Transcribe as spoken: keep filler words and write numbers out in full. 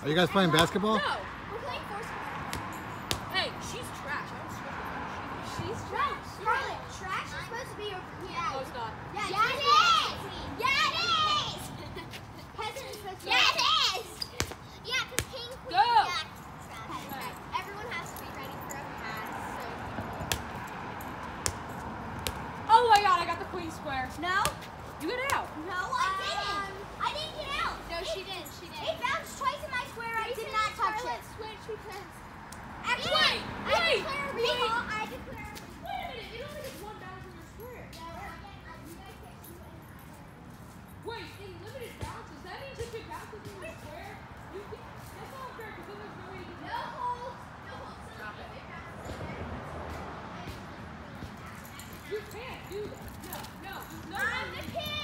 you guys playing basketball? No, we're playing foursquare. Hey, she's trash. I don't swear to her. She's trash. Scarlett, trash is supposed to be over here. No, it's not. Yeah, yeah, it is. Yeah, it is. Peasant is supposed to be. Yeah, it is. Yeah, because king, queen, Go. jack. Right. Everyone has to be ready for a pass. So. Oh my god, I got the queen square. No. You get out. No, I didn't. Um, I didn't get out. No, it, she didn't. She didn't. It bounced twice in my square. I did not touch it. Switch because. Actually, Wait, I wait, declare a wait. recall. I declare. Wait a minute. It only gets one bounce in your square. Wait, in limited bounces, that means if it bounces in your square, you can. That's not fair because then there's no way you can. No hold. No hold. Stop it. You can't do that. No, no, no. I'm the king.